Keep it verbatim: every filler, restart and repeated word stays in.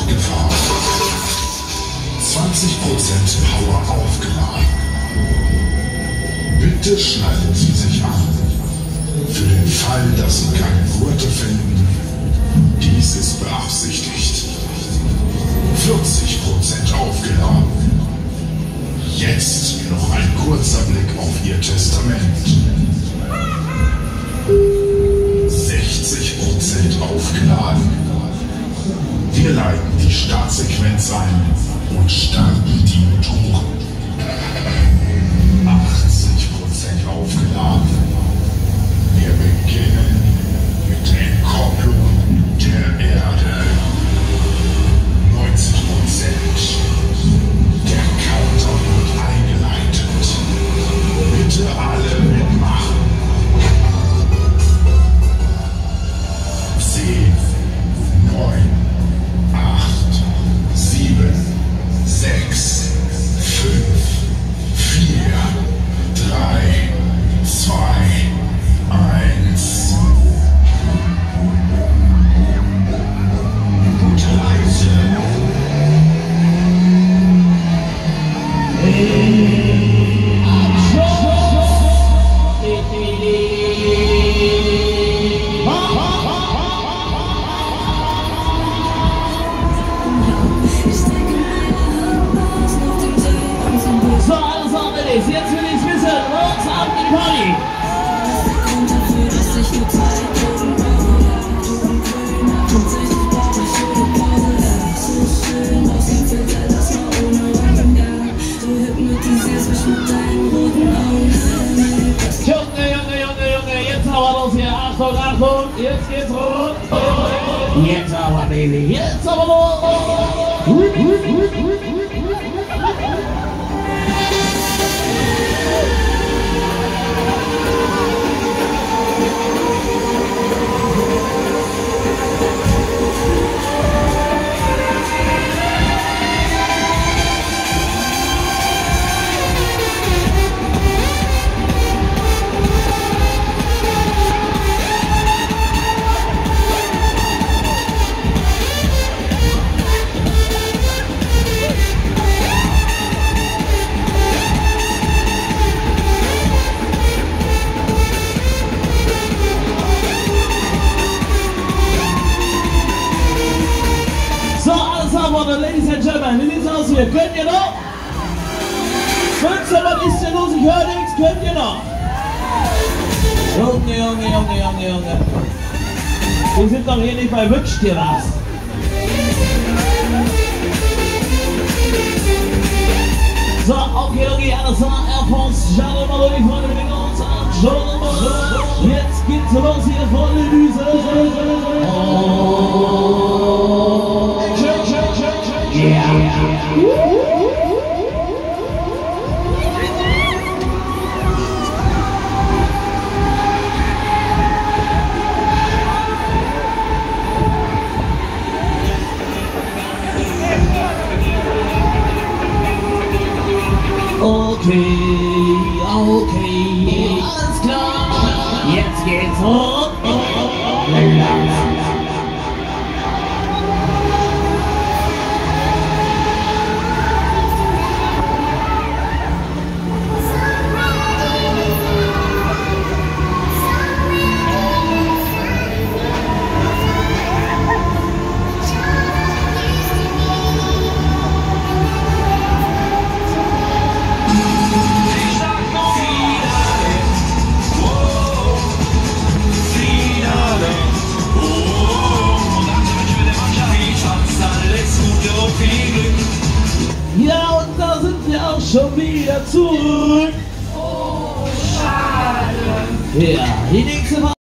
hochgefahren. zwanzig Prozent Power aufgeladen. Bitte schnallen Sie sich an. Für den Fall, dass Sie keine Gurte finden, dies ist beabsichtigt. vierzig Prozent aufgeladen. Jetzt noch ein kurzer Blick auf Ihr Testament. sechzig Prozent aufgeladen. Wir leiten die Startsequenz ein und starten die Motoren. achtzig Prozent aufgeladen. Wir beginnen mit der Entkopplung der Erde. neunzig Prozent. Der Countdown wird eingeleitet. Bitte alle mitmachen. zehn, neun, acht, sieben, sechs, fünf, vier, drei, zwei, eins. Gute Reise. So, alles auf mit jetzt will ich's wissen. Los, ab die Party! Grund dafür, dass ich nur Zeit brauche. Und sich nicht brauche, ich würde Pause. So schön aus dem Filter, das war ohne Rückgang. Du hypnotisierst mich mit deinen roten Augen. Junge, Junge, Junge, Junge, jetzt aber los hier. Achtung, Achtung, jetzt geht's rund. Jetzt aber, Baby, jetzt aber los. Ladies and Gentlemen, wie sieht's aus hier? Könnt ihr noch? Fünfzehn, was ist denn los? Ich höre nichts. Könnt ihr noch? Junge, Junge, Junge, Junge, Junge. Wir sind doch hier nicht bei Wünsch dir was. So, okay, okay, alles klar. Air Force, Shuttle, mal durch, Freunde, mit den uns an. Shuttle, jetzt geht's los hier vor der Düse. Oh. Yeah. Okay, okay, alles klar. Jetzt geht's hoch. Ja, und da sind wir auch schon wieder zurück. Oh, schade. Ja, die nächste